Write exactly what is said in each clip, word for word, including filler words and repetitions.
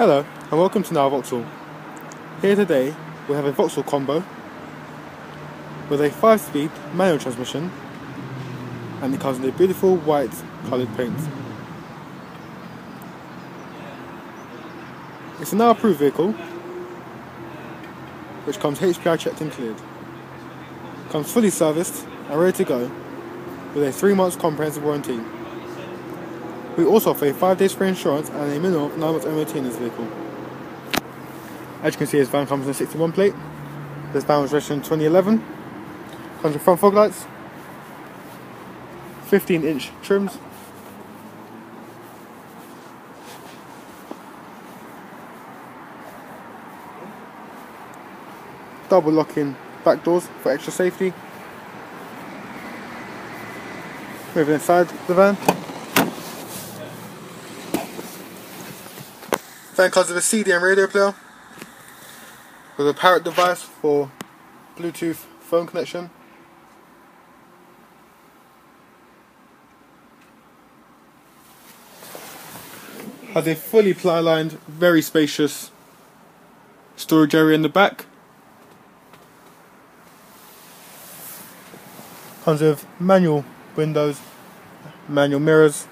Hello and welcome to Now Vauxhall. Here today we have a Vauxhall Combo with a five speed manual transmission, and it comes in a beautiful white coloured paint. It's a now approved vehicle which comes H P I checked and cleared. Comes fully serviced and ready to go with a three months comprehensive warranty. We also offer a five days free insurance and a minimum of nine months M O T in this vehicle. As you can see, this van comes with a sixty-one plate. This van was registered in twenty eleven. Comes with front fog lights, fifteen inch trims, double locking back doors for extra safety. Moving inside the van. Van comes with a C D and radio player with a parrot device for Bluetooth phone connection. Has a fully ply-lined, very spacious storage area in the back. Comes with manual windows, manual mirrors.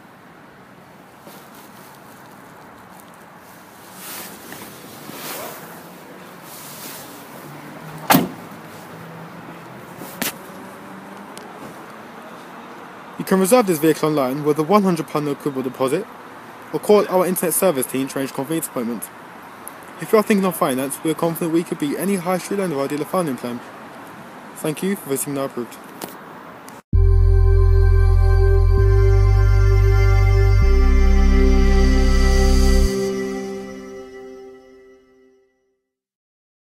You can reserve this vehicle online with a one hundred pounds no quibble deposit, or call our internet service team to arrange a convenience appointment. If you are thinking of finance, we are confident we could beat any high street lender or dealer funding plan. Thank you for visiting Now Approved.